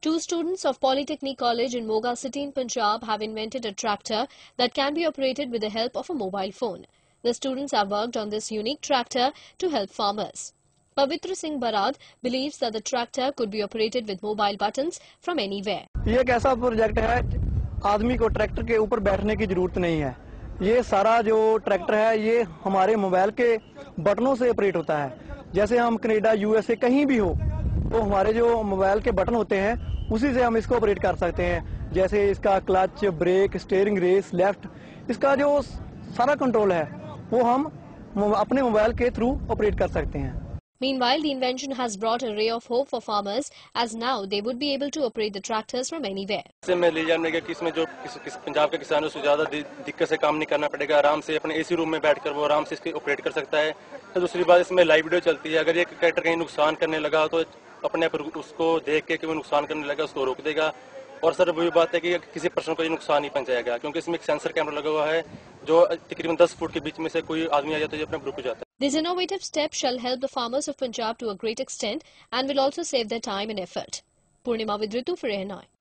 Two students of Polytechnic College in Moga City in Punjab have invented a tractor that can be operated with the help of a mobile phone. The students have worked on this unique tractor to help farmers. Pavitra Singh Barad believes that the tractor could be operated with mobile buttons from anywhere. ये एक ऐसा project है, आदमी को tractor के ऊपर बैठने की जरूरत नहीं है। ये सारा जो ट्रैक्टर है ये हमारे मोबाइल के बटनों से ऑपरेट होता है। जैसे हम कनाडा, यूएसए कहीं भी हो तो हमारे जो मोबाइल के बटन होते हैं उसी से हम इसको ऑपरेट कर सकते हैं। जैसे इसका clutch, brake, steering, race, left, इसका जो सारा कंट्रोल है वो हम अपने मोबाइल के थ्रू ऑपरेट कर सकते हैं। Meanwhile, the invention has brought a ray of hope for farmers, as now they would be able to operate the tractors from anywhere. इससे मैं ले जाने का कि इसमें जो पंजाब के किसानों से ज़्यादा दिक्कत से काम नहीं करना पड़ेगा, आराम से अपने एसी रूम में बैठकर वो आराम से इसके ऑपरेट कर सकता है। तो दूसरी बात, इसमें लाइव वीडियो चलती है। अगर ये ट्रैक्टर कहीं नुकसान करने लगा तो अपने आप उसको देख के कि वो नुकसान करने लगा उसको रोक देगा। और सर वही बात है कि किसी पर्सन को ये नुकसान नहीं पहुंचाएगा, क्योंकि इसमें एक सेंसर कैमरा लगा हुआ है जो तकरीबन 10 फुट के बीच में से कोई आदमी आ जाता है जो अपने रुक जाता है। This innovative step shall help the farmers of Punjab to a great extent and will also save their time and effort. Purnima with Ritu for ANI.